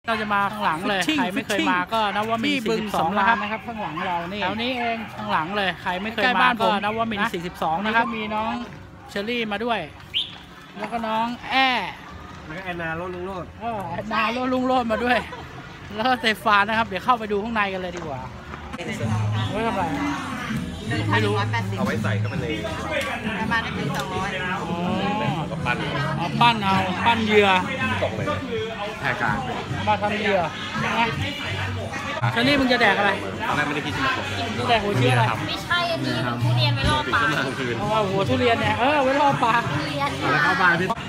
เราจะมาข้างหลังเลยใครไม่เคยมาก็นวมินทร์42นะครับข้างหลังเรานี่แถวนี้เองข้างหลังเลยใครไม่เคยมาก็นวมินทร์42นะครับมีน้องเชอรี่มาด้วยแล้วก็น้องแอ้แล้วแอนนาโรดลุงโรดแอนนาลุงโรดมาด้วยแล้วก็เตฟานนะครับเดี๋ยวเข้าไปดูข้างในกันเลยดีกว่าไว้ทำอะไรไม่รู้เอาไว้ใส่ก็มันเลยประมาณได้ถึง200 ก็ปั้นเอาปั้นเหยื่อตกเลยแพรกลางมาทำเหยื่อนะเชอรี่มึงจะแดกอะไรตอนแรกไม่ได้คิดจะมาตกแดกหัวเชื้ออะไรไม่ใช่อันนี้ทุเรียนไว้รอปลาหัวทุเรียนเนี่ยไว้รอปลาแล้วเข้าบ้านพี่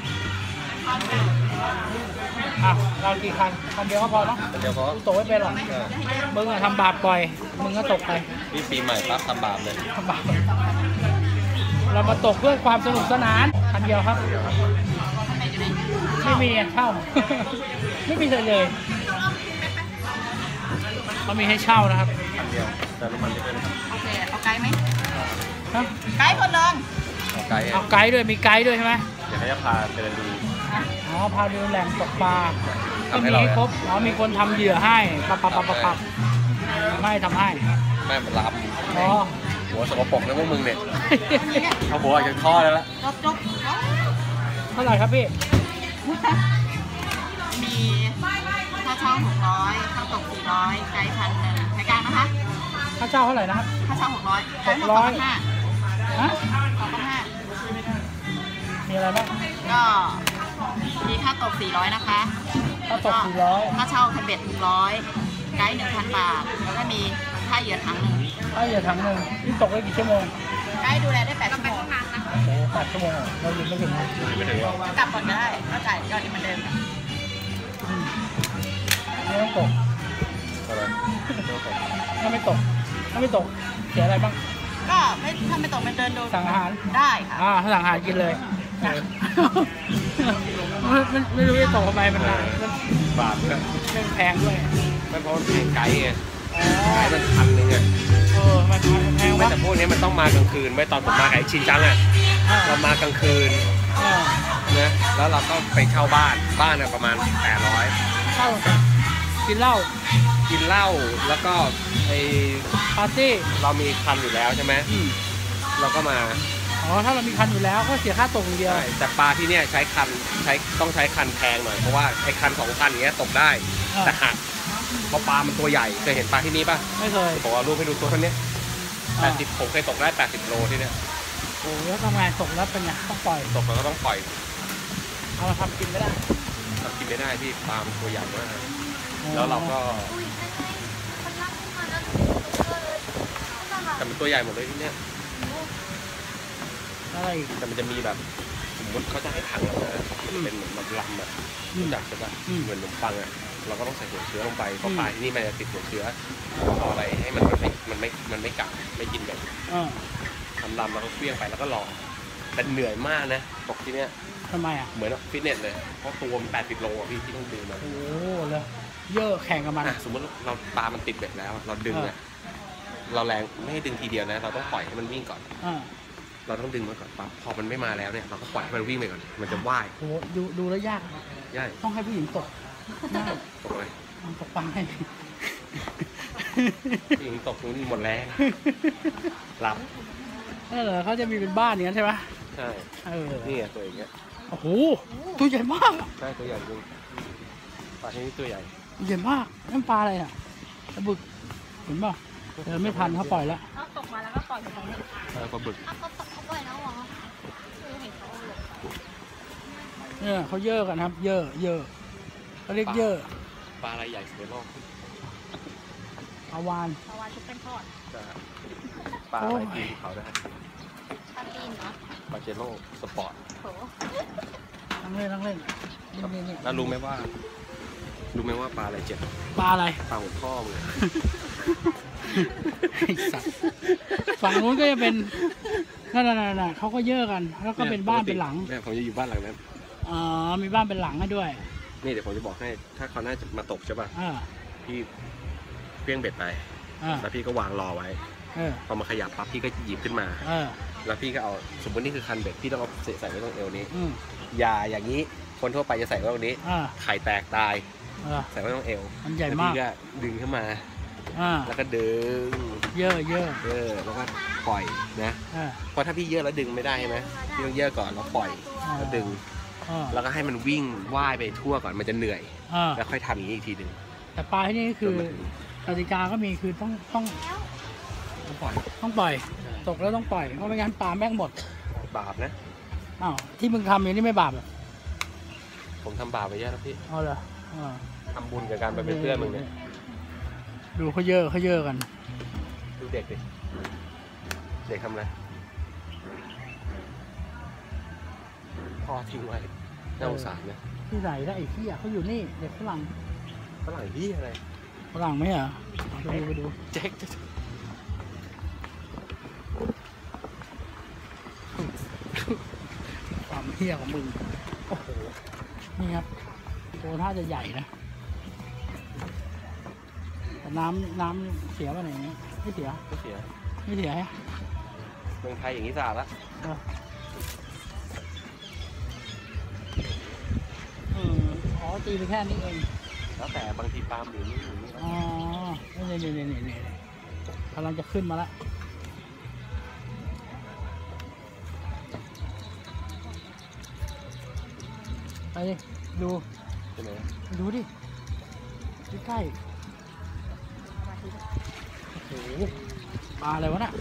เรากี่คันเดียวก็พอเนาะเดี๋ยวพอตกไม่เป็นหรอกมึงทำบาปบ่อยมึงก็ตกไปนี่ปีใหม่ปั๊บทำบาปเลยทำบาปเรามาตกเพื่อความสนุกสนานคันเดียวครับไม่มีเช่าไม่มีเลยเขามีให้เช่านะครับคันเดียวแต่น้ำมันจะเป็นโอเคเอาไกด์ไหมไกด์คนนึงเอาไกด์ด้วยมีไกด์ด้วยใช่ไหมอยากให้พาเดินดูพาดูแหล่งตกปลาก็มีครบมีคนทำเหยื่อให้ปับไม่ทำให้แม่มันล้ำหัวสกปรกนะพวกมึงเนี่ยเอาหัวออกจากท่อแล้วจบเท่าไหร่ครับพี่มีค่าเช่า600ค่าตก400ไกด์1,000ใช้กลางนะคะค่าเช่าเท่าไหร่นะครับค่าเช่า600ไกด์2,500ฮะ2,500 มีอะไรบ้างก็มีค่าตก400นะคะค่าตก400 ค่าเช่าคันเบ็ด100ไกด์ 1,000 บาทแล้วก็มีค่าเหยื่อถัง1 ค่าเหยื่อถัง1นี่ตกได้กี่ชั่วโมงไกด์ดูแลได้8 ชั่วโมงนะ 8 ชั่วโมงเราอยู่ไม่ถึงกลับก่อนก็ได้ก็จ่ายยอดเหมือนเดิมไม่ต้องตกถ้าไม่ตกเสียอะไรบ้างก็ถ้าไม่ตกไปเดินดูสั่งอาหารได้ค่ะสั่งอาหารกินเลยไม่รู้จะตกทำไมมันบาปเนี่ยแพงด้วยไม่เพราะเพลงไกด์ไงไกด์มัน1,000ไงมันแพงแต่พวกนี้มันต้องมากลางคืนไม่ตอนผมมาไอ้ชินจังอ่ะเรามากลางคืนนะแล้วเราก็ไปเช่าบ้านประมาณ800 เช่ากินเหล้าแล้วก็ไอ้ปาร์ตี้เรามีคันอยู่แล้วใช่ไหมเราก็มาถ้าเรามีคันอยู่แล้วก็เสียค่าตกอย่างเดียวแต่ปลาที่เนี่ยต้องใช้คันแพงหน่อยเพราะว่าไอ้คัน2 คันอย่างเงี้ยตกได้แต่หักเพราะปลามันตัวใหญ่เคยเห็นปลาที่นี่ป่ะไม่เคยผมเอารูปให้ดูตัวนี้80ผมเคยตกได้80 โลที่เนี่ยแล้วทำไงตกแล้วเป็นไงต้องปล่อยตกแล้วก็ต้องปล่อยเอามาทำกินไม่ได้พี่ปลามันตัวใหญ่มากแล้วเราก็แต่มันตัวใหญ่หมดเลยที่เนี่ยอะไรแต่มันจะมีแบบสมมติเขาจะให้ถังเราเป็นเหมือนแบบลำอ่ะจักใช่ป่ะเหมือนขนมปังอ่ะเราก็ต้องใส่หัวเชื้อลงไปเพราะปลาที่นี่มันจะติดหัวเชื้อเอาอะไรให้มันไม่กัดไม่กินกันทำลำแล้วก็เลี้ยงไปแล้วก็รอแต่เหนื่อยมากนะตกที่เนี้ยทำไมอ่ะเหมือนฟิตเนสเลยเพราะตัวมัน80 โลอ่ะพี่ที่ต้องดึงมาเลยเยอะแข่งกับมันสมมติเราปลามันติดเบ็ดแล้วเราดึงอ่ะเราแรงไม่ให้ดึงทีเดียวนะเราต้องปล่อยให้มันวิ่งก่อนเราต้องดึงมาก่อนปั๊บพอมันไม่มาแล้วเนี่ยเราก็ปล่อยให้มันวิ่งไปก่อนมันจะว่ายดูแล้วยากต้องให้ผู้หญิงตกตกอะไรตกปลาให้ผู้หญิงตกนู้นหมดแรงหลับเหรอเขาจะมีเป็นบ้านอย่างนั้นใช่ไหมใช่นี่ตัวอย่างเงี้ยโอ้โหตัวใหญ่มากใช่ตัวใหญ่จริงปลาที่นี่ตัวใหญ่มากนั่นปลาอะไรอ่ะปลาบึกเห็นป่ะเดินไม่ทันเขาปล่อยแล้วตกมาแล้วก็ปล่อยไปตรงนี้ปลาบึกเขาปล่อยแล้วเหรอเนี่ยเขาเยอะกันครับเยอะเขาเรียกเยอะปลาอะไรใหญ่สุดในโลกปลาวานชุบเป็นทอดปลาอะไรกินเขาได้ปลาตีนเหรอปลาเจโร่สปอร์ตนั่งเล่นแล้วรู้ไหมว่าปลาอะไรเจ็บปลาอะไรปลาหัวข้อมึงฝั่งนู้นก็จะเป็นนั่นเขาก็เยอะกันแล้วก็เป็นบ้านเป็นหลังเนี่ยผมจะอยู่บ้านหลังนั้นมีบ้านเป็นหลังให้ด้วยนี่เดี๋ยวผมจะบอกให้ถ้าเขาน่าจะมาตกใช่ป่ะพี่เพี้ยงเบ็ดไปแล้วพี่ก็วางรอไว้พอมาขยับปั๊บพี่ก็หยิบขึ้นมาแล้วพี่ก็เอาสมมตินี่คือคันเบ็ดพี่ต้องเอาใส่ไว้ตรงเอวนี้อย่าอย่างนี้คนทั่วไปจะใส่ไว้ตรงนี้ไข่แตกตายใส่ไว้ตรงเอวมันใหญ่มากแล้วพี่ก็ดึงขึ้นมาแล้วก็ดึงเยอะแล้วก็ปล่อยนะเพราะถ้าพี่เยอะแล้วดึงไม่ได้ใช่ไหมพี่ต้องเยอะก่อนแล้วปล่อยแล้วดึงแล้วก็ให้มันวิ่งว่ายไปทั่วก่อนมันจะเหนื่อยแล้วค่อยทำอย่างนี้อีกทีหนึ่งแต่ปลาที่นี่คือกติกาก็มีคือต้องปล่อยตกแล้วต้องปล่อยเพราะไม่งั้นปลาแม่งหมดบาปนะอ้าวที่มึงทำอย่างนี้ไม่บาปหรอผมทำบาปไปเยอะแล้วพี่เอาเหรอทำบุญกับการไปเป็นเพื่อนมึงเนี่ยดูเขาเยอะกันดูเด็กดิเด็กทำอะไรพ่อทิ้งไว้น่าสงสารนะที่ไหนได้ไอ้ที่เขาอยู่นี่เด็กฝรั่งที่อะไรฝรั่งไหมอ่ะไปดูแจ็คความเหี้ยของมึงโอ้โหนี่ครับตัวท่าจะใหญ่นะแต่น้ำเสียป่ะไหนนี้ไม่เสียฮะเมืองไทยอย่างนี้สะอาดละอ๋อตีไปแค่นี้เองแล้วแต่บางทีปาล์มอยู่นี่อ๋อนี่กำลังจะขึ้นมาแล้วไปดูดูดิใกล้โอ้โหปลาอะไรวะน่ะ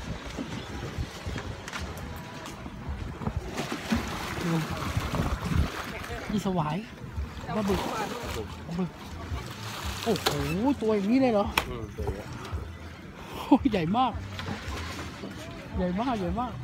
ดูนี่สวายปลาบึกโอ้โหตัวอย่างนี้เลยเหรอโอ้ใหญ่มากใหญ่นี่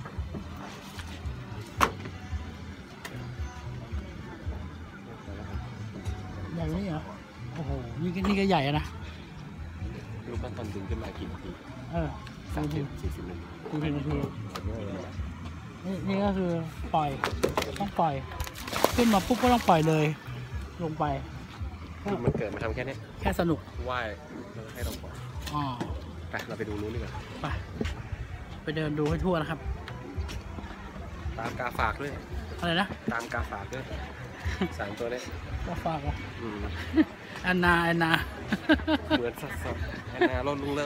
เหรอโอ้โหนี่ก็ใหญ่นะลูกตอนดึงขึ้นมากี่นาที40 นาทีนี่ก็คือปล่อยต้องปล่อยขึ้นมาปุ๊บก็ต้องปล่อยเลยลงไปมันเกิดมาทำแค่นี้แค่สนุกว่ายแล้วให้เราปล่อยไปเราไปดูนู้นดีกว่าไปเดินดูให้ทั่วนะครับตามกาฝากด้วยอะไรนะตามกาฝากด้วย3 ตัวนี้กาฝากอ่ะแอนนาเหมือนสัสๆแอนนาลุ่งเลิก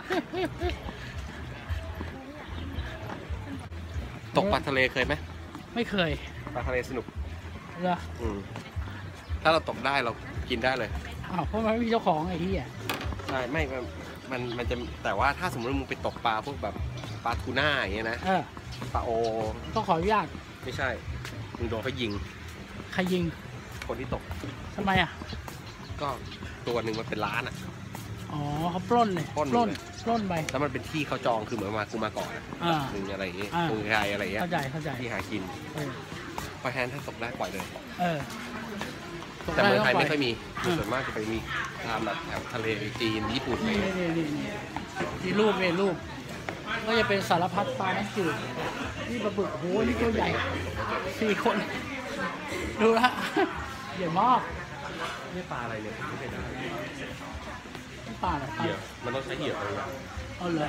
ตกปลาทะเลเคยไหมไม่เคยปลาทะเลสนุกเหรอถ้าเราตกได้เรากินได้เลยเพราะมันไม่มีเจ้าของไอ้ที่ใช่ไม่มันจะแต่ว่าถ้าสมมติมึงไปตกปลาพวกแบบปลาทูน่าอย่างเงี้ยนะปลาโอต้องขออนุญาตไม่ใช่มึงโดนเขายิงใครยิงคนที่ตกทำไมก็ตัวหนึ่งมันเป็นล้านเขาปล้นเลยปล้นไปแล้วมันเป็นที่เขาจองคือเหมือนมากูมาก่อนหนึ่งอะไรอย่างเงี้ยมึงใครอะไรอย่างเงี้ยเข้าใจที่หากินพอแทนถ้าตกได้ปล่อยเลยแต่เมืองไทยไม่ค่อยมีส่วนมากจะไปมีตามแบบแถวทะเลจีนญี่ปุ่นนี่รูปก็จะเป็นสารพัดปลาน้ำจืดนี่ปลาบึกโหนี่ตัวใหญ่4 คนดูนะใหญ่มากนี่ปลาอะไรเนี่ยไม่ใช่ปลาอะไรเหยื่อมันต้องใช้เหยื่ออะไรเลย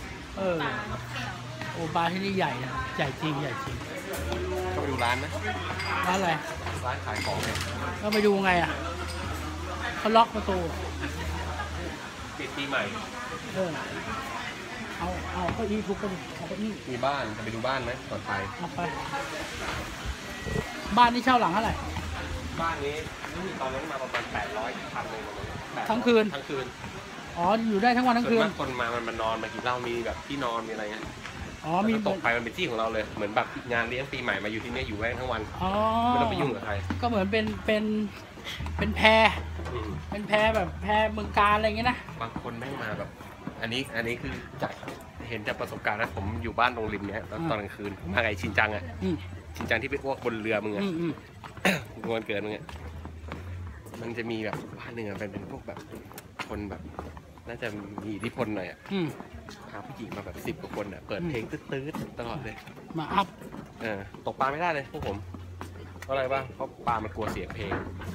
โอ้ปลาที่นี่ใหญ่จริงก็ไปดูร้านนะร้านอะไรร้านขายของเนี่ยก็ไปดูไงเขาล็อกประตูปิดปีใหม่เอาเก้าอี้ทุกคนเอาเก้าอี้มีบ้านจะไปดูบ้านไหมก่อนไปบ้านนี่เช่าหลังเท่าไหร่บ้านนี้ตอนนั้นมาประมาณ800 เลยทั้งคืนอยู่ได้ทั้งวันทั้งคืนคนมันนอนมากินเหล้ามีแบบที่นอนมีอะไรเงี้ยมีตกไปมันเป็นที่ของเราเลยเหมือนแบบงานเลี้ยงปีใหม่มาอยู่ที่นี่อยู่แม่งทั้งวันไม่ต้องไปยุ่งกับใครก็เหมือนเป็นแพแบบแพเมืองการอะไรเงี้ยนะบางคนแม่งมาแบบอันนี้คือจากเห็นจากประสบการณ์นะผมอยู่บ้านตรงริมเนี้ยตอนกลางคืนมาไงชินจังชินจังที่ไปอ้วกบนเรือมึงวันเกิดมึงมันจะมีแบบบ้านหนึ่งเป็นพวกแบบคนแบบน่าจะมีอิทธิพลหน่อยพาผู้หญิงมาแบบ10 กว่าคนเปิดเพลงตื้อๆตลอดเลยมาอัพตกปลาไม่ได้เลยพวกผมเพราะอะไรบ้างเพราะปลามันกลัวเสียงเพลง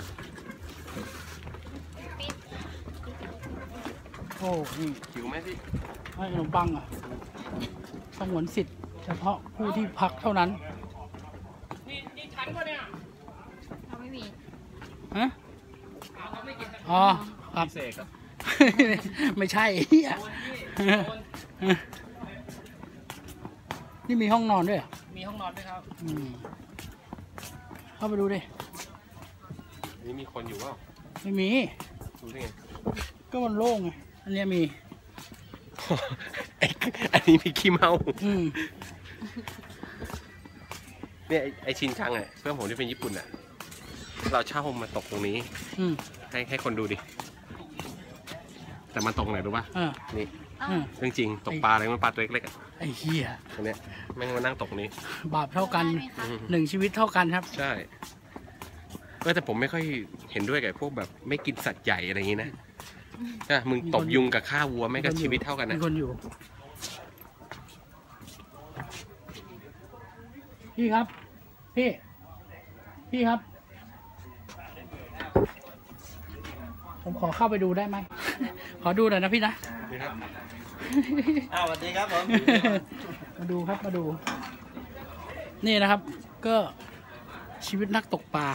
นี่หิวไหมพี่ขนมปังสงวนสิทธิ์เฉพาะผู้ที่พักเท่านั้นนี่ชั้นก็เนี่ยเราไม่มีเราไม่กินอ๋อครับพิเศษครับไม่ใช่เหี้ยนี่มีห้องนอนด้วยเหรอมีห้องนอนด้วยครับเข้าไปดูดินี่มีคนอยู่เปล่าไม่มีดูได้ไงก็มันโล่งไงอันเนี้ยมีอันนี้มีขี้เมาอืมเนี่ยไอชินจังอ่ะเพื่อนผมที่เป็นญี่ปุ่นอ่ะเราเช่ามาตกตรงนี้อืมให้คนดูดิแต่มันตกไหนรู้ป่ะ นี่ เรื่องจริงตกปลาอะไรมันปลาตัวเล็กๆอ่ะไอ้เหี้ยตรงเนี้ยแม่งมานั่งตกนี้บาปเท่ากัน 1 ชีวิตเท่ากันครับใช่แต่ผมไม่ค่อยเห็นด้วยกับพวกแบบไม่กินสัตว์ใหญ่อะไรอย่างนี้นะมึงตบยุงกับฆ่าวัวไม่งก็ชีวิตเท่ากันนะมีคนอยู่ พี่ครับ พี่ครับ ผมขอเข้าไปดูได้ไหม ขอดูหน่อยนะพี่นะนี่ครับสวัสดีครับผมมาดูครับมาดู นี่นะครับ ก็ชีวิตนักตกปลา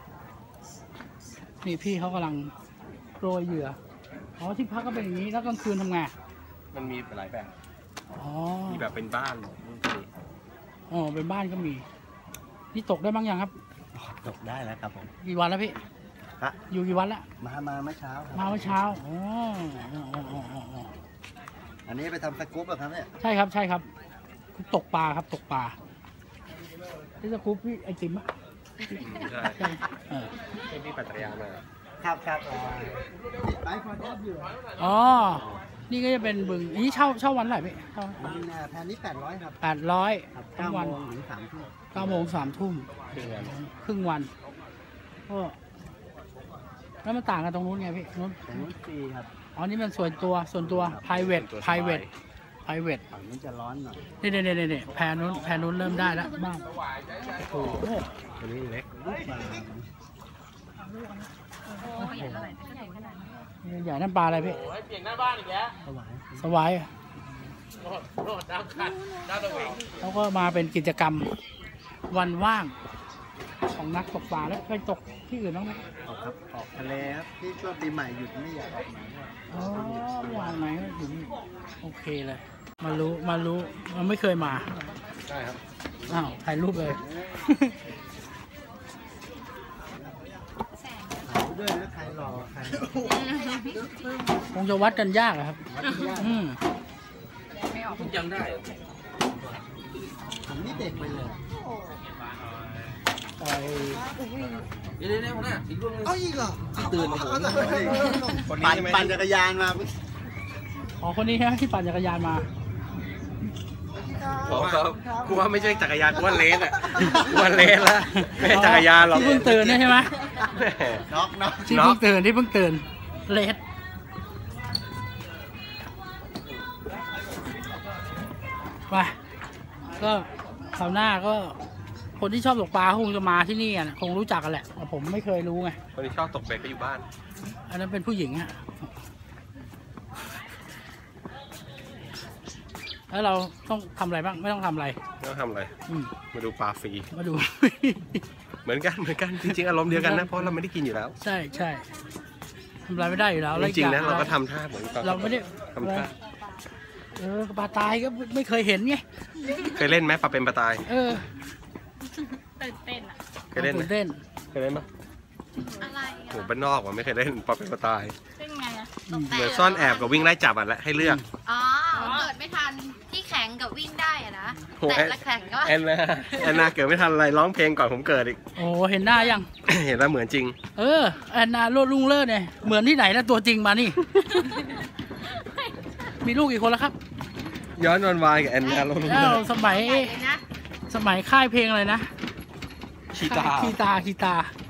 นี่พี่เขากำลังโรยเหยื่อ อ๋อที่พักก็เป็นอย่างนี้แล้วกลางคืนทำไงมันมีหลายแบบอ๋อมีแบบเป็นบ้านอ๋อเป็นบ้านก็มี นี่ตกได้บ้างยังครับตกได้แล้วครับผมกี่วันแล้วพี่ฮะอยู่กี่วันแล้วมาเมื่อเช้าครับมาเมื่อเช้าอ๋ออ๋ออันนี้ไปทำสกู๊ปแบบครับเนี่ยใช่ครับใช่ครับ ตกปลาครับตกปลาที่สกู๊ปพี่ไอติมอะใช่ใช่ที่ปั่นจักรยานมาครับไปพอแทบอยู่อ๋อ นี่ก็จะเป็นบึงอันนี้เช่าวันเท่าไหร่พี่เช่าแพนนี้800ครับ 800 ครับทั้ง 9 วันโมงถึง3 ทุ่ม 9 โมง 3 ทุ่ม ครึ่งวันก็แล้วมันต่างกันตรงนู้นไงพี่นู้นแต่นู้นฟรีครับอ๋อนี่มันส่วนตัว private ฝั่งนู้นจะร้อนหน่อยนี่แพรนู้นเริ่มได้แล้วบ้างโอ้โหตัวนี้เล็กลูกปลาใหญ่นั่นปลาอะไรพี่สวายสวายเขาก็มาเป็นกิจกรรมวันว่างของนักตกปลาแล้วไปตกที่อื่นบ้างไหมออกครับออกทะเลครับที่ช่วงปีใหม่หยุดไม่อยากออกมาด้วยอ๋อวันไหนก็อยู่นี่โอเคเลย มารู้มันไม่เคยมาใช่ครับอ้าวถ่ายรูปเลยถ่ายด้วยนะใครรอใครคงจะวัดกันยากอะครับวัดยากผมจำได้ผมนี่เด็กไปเลยปล่อยเดี๋ยวผมนะอีกเรื่องนึงเอาอีกเหรอตื่นมาผมคนนี้ปั่นใช่ไหมปั่นจักรยานมาอ๋อคนนี้ใช่ไหมที่ปั่นจักรยานมากูว่าไม่ใช่จักรยานกูว่าเลสอ่ะกูว่าเลสละไม่ใช่จักรยานหรอกที่เพิ่งตื่นเนี่ยใช่ไหมน็อกที่เพิ่งตื่นเลสไปก็คราวหน้าก็คนที่ชอบตกปลาคงจะมาที่นี่อ่ะคงรู้จักกันแหละแต่ผมไม่เคยรู้ไงคนที่ชอบตกเบ็ดก็อยู่บ้านอันนั้นเป็นผู้หญิงฮะแล้วเราต้องทำอะไรบ้างไม่ต้องทำอะไรไม่ต้องทำอะไรอืมมาดูปลาฟรีมาดูเหมือนกันจริงๆอารมณ์เดียวกันนะเพราะเราไม่ได้กินอยู่แล้วใช่ทำอะไรไม่ได้อยู่แล้วจแล้วอีริงอย่ๆนะเราก็ทำท่าเหมือนตอนเราไม่ได้ทำท่าปลาตายก็ไม่เคยเห็นไงเคยเล่นไหมปลาเป็นปลาตายตื่นเต้นอะเคยเล่นไหมตื่นเต้นเคยเล่นปะอะไรโหบ้านนอกว่ะไม่เคยเล่นปลาเป็นปลาตายเป็นไงอะเหมือนซ่อนแอบกับวิ่งไล่จับอ่ะแหละให้เลือกอ๋อเกิดไม่ทันที่แข็งกับวิ่งได้อะนะโหแต่ละแข็งก็แอนนาเกิดไม่ทันอะไรร้องเพลงก่อนผมเกิดอีกโอ้เห็นหน้ายังเห็นแล้วเหมือนจริงแอนนาโลดลุงเลิศเนี่ยเหมือนที่ไหนนะตัวจริงมานี่ มีลูกกี่คนแล้วครับย้อนวันวายกับแอนนาลงแล้วสมัยใหญ่เลยนะค่ายเพลงอะไรนะชีตาคีตา